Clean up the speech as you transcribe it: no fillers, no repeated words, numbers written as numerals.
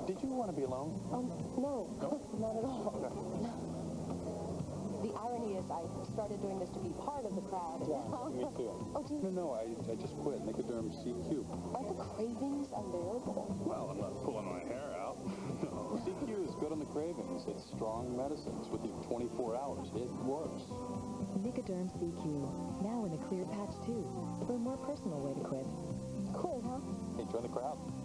Did you want to be alone? No, not at all. Okay. The irony is I started doing this to be part of the crowd. Yeah, me too. Oh, do you? No, I just quit. NicoDerm CQ. Are the cravings unbearable? Well, I'm not pulling my hair out. No. CQ is good on the cravings. It's strong medicines with you 24 hours. It works. NicoDerm CQ, now in a clear patch too, for a more personal way to quit. Cool, huh? Hey, join the crowd.